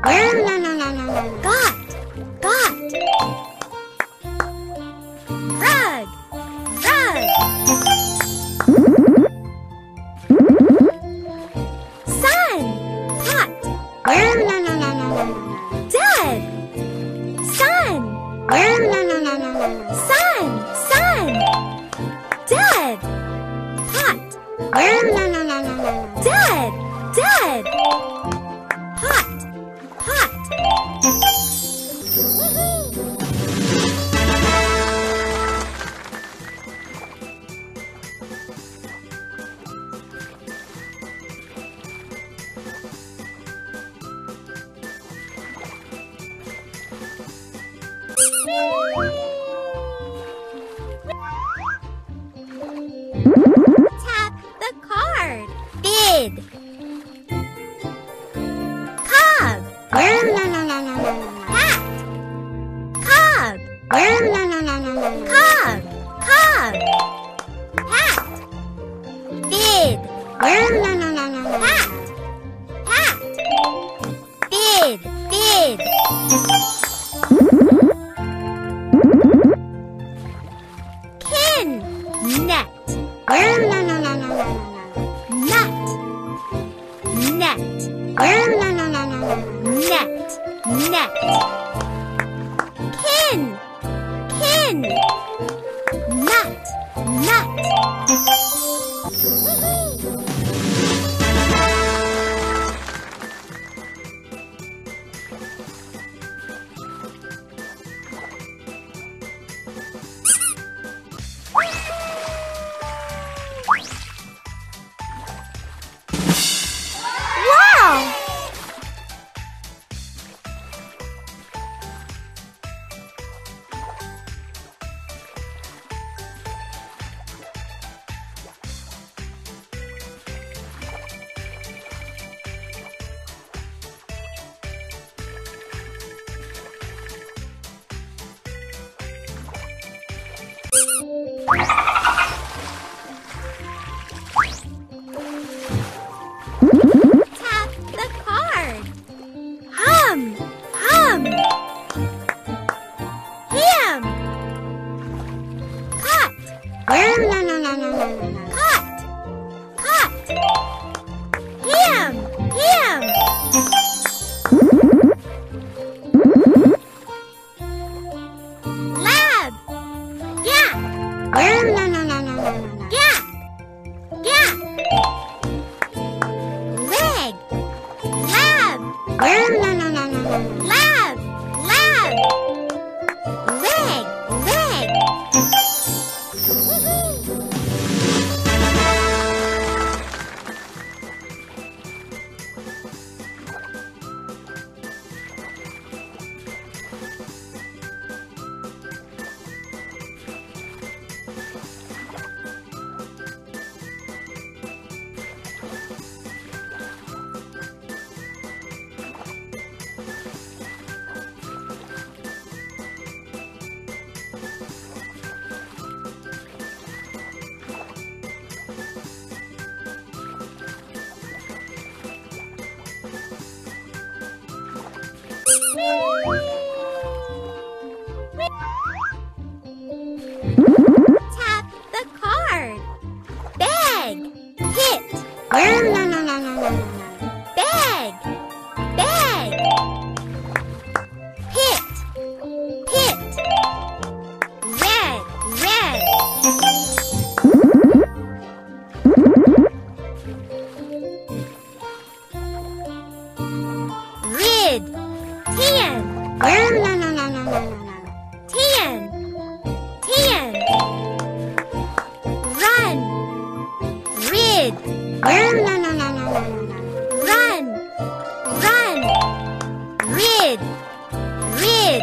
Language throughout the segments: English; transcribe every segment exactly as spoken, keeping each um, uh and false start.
Got, got. Rug, rug. Sun, hot. Dead. Sun, sun, sun. Dead. Hot. Dead, dead. Hot, hot. Tap the card. Bid. Cob. Hat. Cob. Cob. Cob. Hat. Bid. Hat. Hat. Bid. Bid. Kin. Net. Nut. Net. Net. Net. Kin. Kin. Nut. Nut. Wow! Tap the card. Hum, hum. Ham. Cut. Cut. Cut. Ham, ham. Lab. Gap. Gap. Gap. Leg. Lab. Lab. Lab. Leg. Leg. Tap the card. Bag. Hit. Bag. Bag. Pit. Pit. Red. Red. Rid. Tan. Tan. Tan. Run. Rid. Run. Run. Rid. Rid.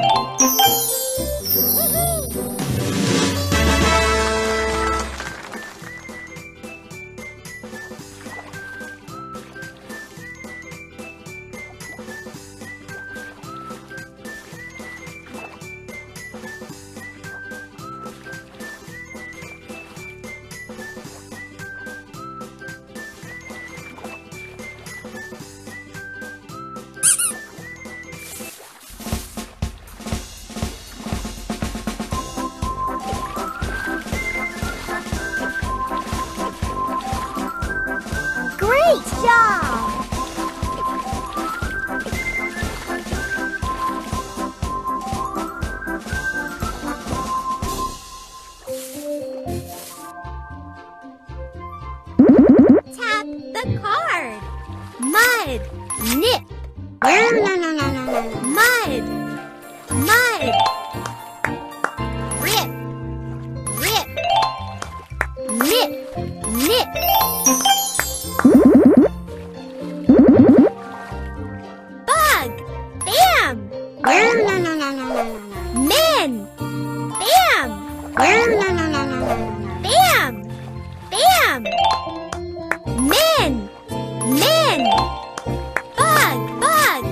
job! Tap the card. Mud, nip. Mud, mud. Rip, rip. Nip, nip. Bug, bam. Men, bam. Bam, bam. Men, men. Bug, bug.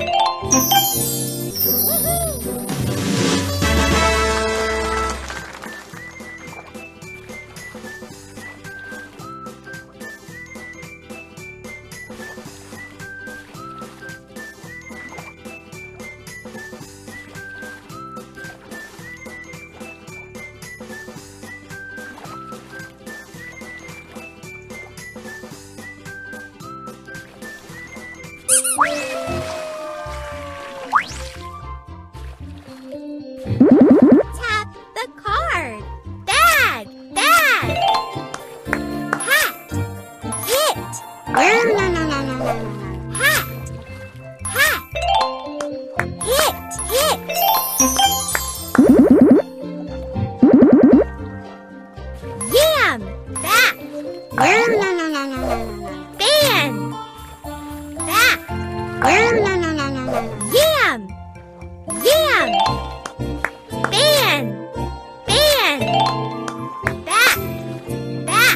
Tap the card. Bag, bag. Hat, hit. Hat, hat. Hit, hit. Yam, back. Ban, back. Yam, yam. Ban, ban. Back, back.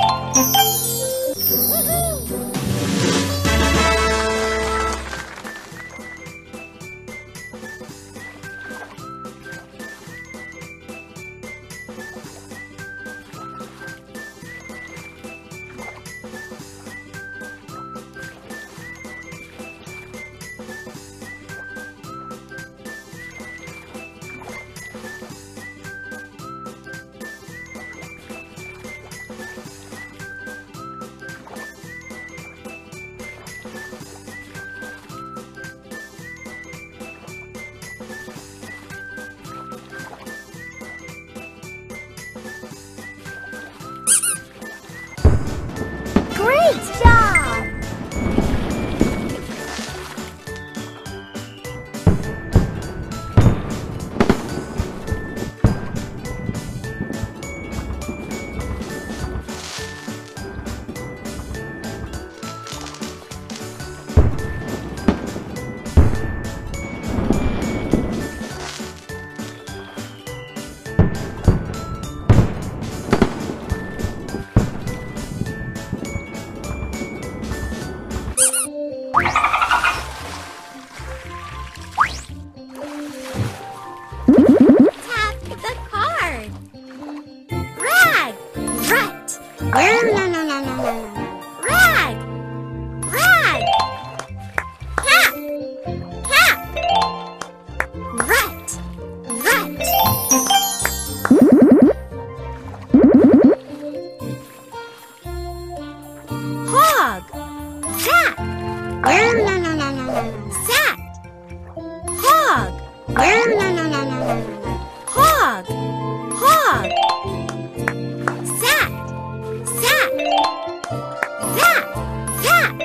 Great job! Tap the card. Rag, rut. Rag, rag. Cap, cap. Rut, rut. Hog, sack. Sack. Hog. Hog, hog. Sack, sack. Zap, zap.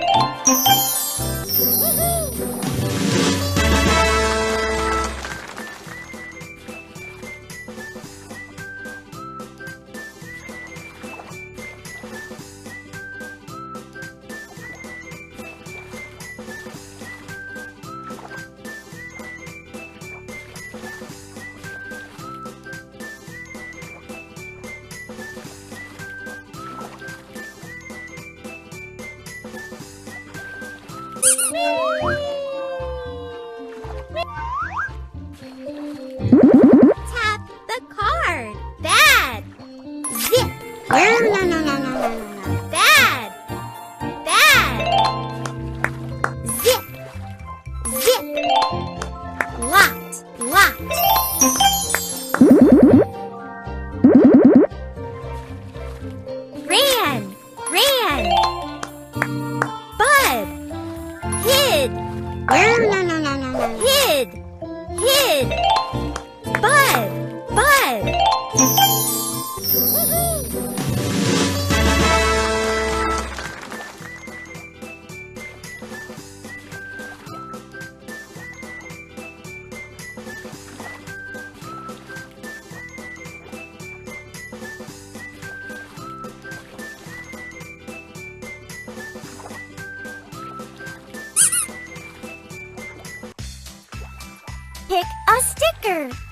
Tap the card. Bad. Zip. Bad. Bad. Zip. Zip. Lot. Lot. Ran. Ran. Bud. Hid, hid. Bud, bud. Pick a sticker.